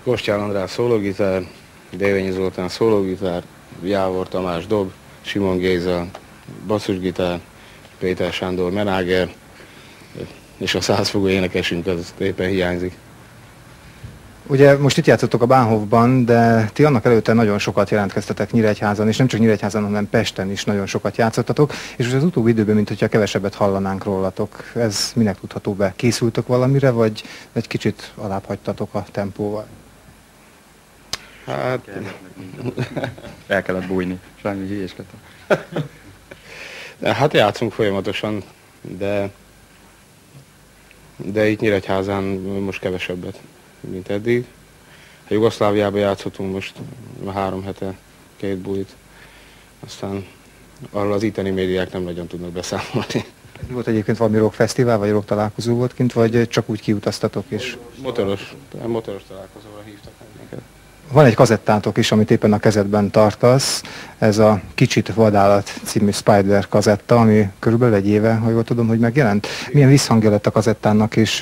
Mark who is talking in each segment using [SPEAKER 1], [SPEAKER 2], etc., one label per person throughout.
[SPEAKER 1] Kostyál András szólógitár, Dévényi Zoltán szólógitár, Jávor Tamás dob, Simon Géza basszusgitár, Péter Sándor menáger, és a 100 fogó énekesünk az éppen hiányzik.
[SPEAKER 2] Ugye most itt játszottok a Bahnhofban, de ti annak előtte nagyon sokat jelentkeztetek Nyíregyházan, és nem csak Nyíregyházan, hanem Pesten is nagyon sokat játszottatok, és most az utóbbi időben, mint hogyha kevesebbet hallanánk rólatok. Ez minek tudható be? Készültök valamire, vagy egy kicsit alább hagytatok a tempóval?
[SPEAKER 1] Hát...
[SPEAKER 3] El kellett bújni, semmi hülyéskedtem.
[SPEAKER 1] Hát játszunk folyamatosan, de itt Nyíregyházán most kevesebbet, mint eddig. A Jugoszláviában játszottunk most 3 hete 2 bulit, aztán arról az itteni médiák nem nagyon tudnak beszámolni.
[SPEAKER 2] Volt egyébként valami rockfesztivál, vagy rock találkozó volt kint, vagy csak úgy kiutaztatok is?
[SPEAKER 1] Motoros találkozóra hívtak minket.
[SPEAKER 2] Van egy kazettátok is, amit éppen a kezedben tartasz, ez a Kicsit vadállat című Spider kazetta, ami körülbelül egy éve, ha jól tudom, hogy megjelent. Milyen visszhangja lett a kazettának, és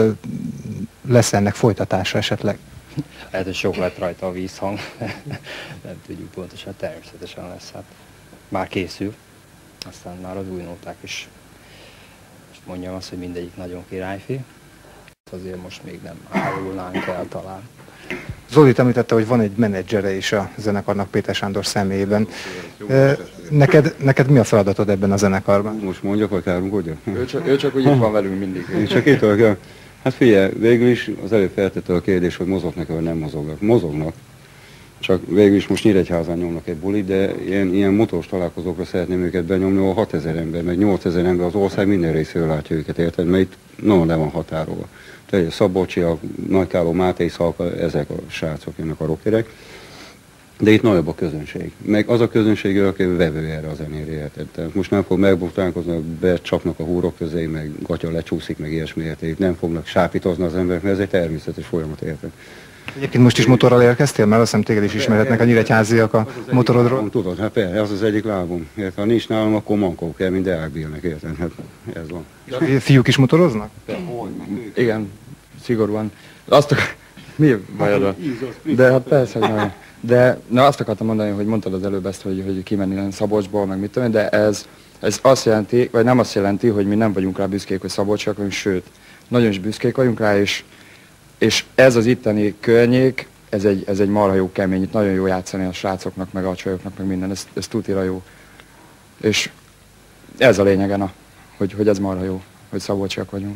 [SPEAKER 2] lesz ennek folytatása esetleg?
[SPEAKER 3] Lehet, hogy sok lett rajta a vízhang, nem tudjuk pontosan, természetesen lesz, hát már készül, aztán már az új nóták is. Most mondjam azt, hogy mindegyik nagyon királyfi, azért most még nem árulnánk el talán.
[SPEAKER 2] Zoli említette, hogy van egy menedzsere is a zenekarnak Péter Sándor személyében. Neked mi a feladatod ebben a zenekarban?
[SPEAKER 4] Most mondjak, vagy kárunkodjak?
[SPEAKER 3] Ő csak úgy itt van velünk mindig.
[SPEAKER 4] Én csak itt vagyok. Hát figyelj, végül is az előbb feltette a kérdés, hogy mozognak vagy nem mozognak. Mozognak. Csak végül is most Nyíregyházán nyomnak egy bulit, de ilyen motoros találkozókra szeretném őket benyomni, ahol 6000 ember, meg 8000 ember az ország minden részéről látja őket, érted? Mert itt nagyon le van határolva. Tehát Szabolcsiak, Nagykáló, Máté Szalka, ezek a srácok, ennek a rockerek. De itt nagyobb a közönség. Meg az a közönség, aki vevő erre a zenére, érted? Tehát most nem fog megbutánkozni, becsapnak a húrok közé, meg gatya lecsúszik, meg ilyesmi, érted? Nem fognak sápítozni az emberek, mert ez egy természetes folyamat, érted?
[SPEAKER 2] Egyébként most is motorral érkeztél, mert azt hiszem téged is ismerhetnek a nyíregyháziak a motorodról.
[SPEAKER 4] Tudod, hát persze, az az egyik lábom. Érted? Ha nincs nálam, akkor mankó kell, mint Deák Billnek, érted? Hát ez van.
[SPEAKER 2] Fiúk is motoroznak?
[SPEAKER 3] Igen, szigorúan. Mi bajod? De hát persze, hogy nagyon. De azt akartam mondani, hogy mondtad az előbb ezt, hogy kimenni Szabolcsból, meg mit tudom én, de ez azt jelenti, vagy nem azt jelenti, hogy mi nem vagyunk rá büszkék, hogy Szabolcsiak vagyunk, sőt, nagyon is büszkék vagyunk rá, és ez az itteni környék, ez egy marha jó kemény, itt nagyon jó játszani a srácoknak, meg a csajoknak, meg minden, ez tutira jó. És ez a lényegen, hogy ez marha jó, hogy Szabolcsiak vagyunk.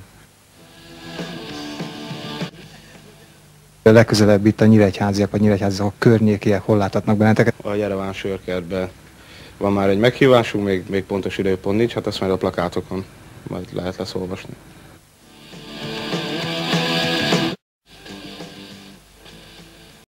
[SPEAKER 2] Legközelebb itt a nyíregyháziak, vagy nyíregyháziak a környékiek, hol láthatnak benneteket?
[SPEAKER 1] A Jereván sörkertben van már egy meghívásunk, még pontos időpont nincs, hát azt majd a plakátokon majd lehet lesz olvasni.